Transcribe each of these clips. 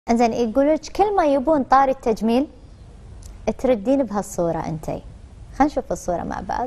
انزين يقولوا لك كل ما يبون طاري التجميل تردين بهالصورة انتي. خلينا نشوف الصورة مع بعض.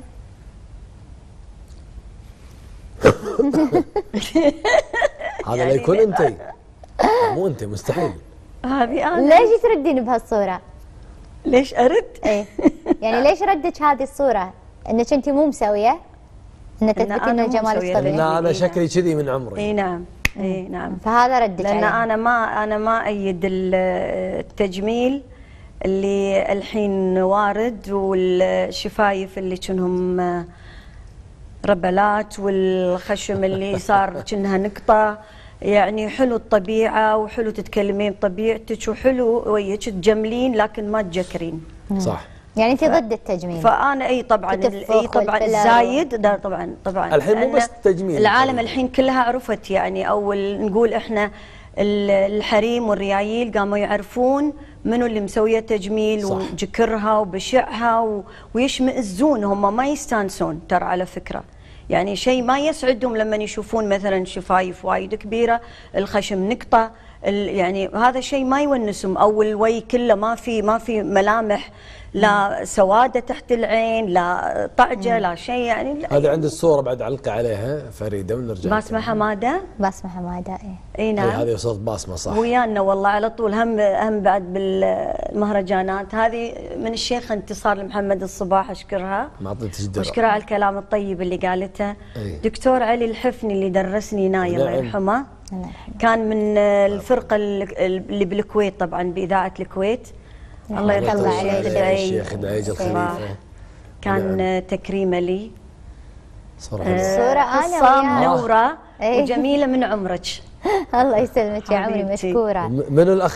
هذا لا يكون انتي، مو انتي، مستحيل. هذه انا. ليش تردين بهالصورة؟ ليش ارد؟ ايه يعني ليش ردك هذه الصورة؟ انك انت مو مسوية؟ ان تثبتين ان جمالك طبيعي؟ لان انا شكلي كذي من عمري. اي نعم، اي نعم. فهذا ردك لان عليه. انا ما ايد التجميل اللي الحين وارد، والشفايف اللي كأنهم ربلات، والخشم اللي صار كأنها نقطة. يعني حلو الطبيعة وحلو تتكلمين بطبيعتك وحلو وياك تجملين لكن ما تجكرين. صح. يعني انت ضد التجميل؟ فانا اي طبعا الزايد ده طبعا الحين مو بس التجميل، العالم الحين كلها عرفت، يعني اول نقول احنا الحريم والريايل قاموا يعرفون منو اللي مسويه تجميل وجكرها وبشعها ويشمئزون، هم ما يستانسون ترى على فكره. يعني شيء ما يسعدهم لما يشوفون مثلا شفايف وايد كبيره، الخشم نقطه، يعني هذا شيء ما يونسهم، او الوجه كله ما في ملامح، لا سواده تحت العين، لا طعجه، لا شيء. يعني هذه عند الصوره بعد علقه عليها فريده ونرجع. باسمه حماده. باسمه حماده اي نعم. هذه صوت باسمه صح. ويانا والله على طول، هم بعد بالمهرجانات. هذه من الشيخ انتصار لمحمد الصباح، اشكرها. ما اعطيتش الدرع. واشكرها على الكلام الطيب اللي قالته. دكتور علي الحفني اللي درسني ناي الله يرحمه، كان من الفرقه اللي بالكويت طبعا، باذاعه الكويت. الله يرحمه الشيخ دعيج الخليفه. كان تكريمه لي. صورة انا منوره وجميله من عمرك. الله يسلمك يا عمري، مشكوره. من الاخ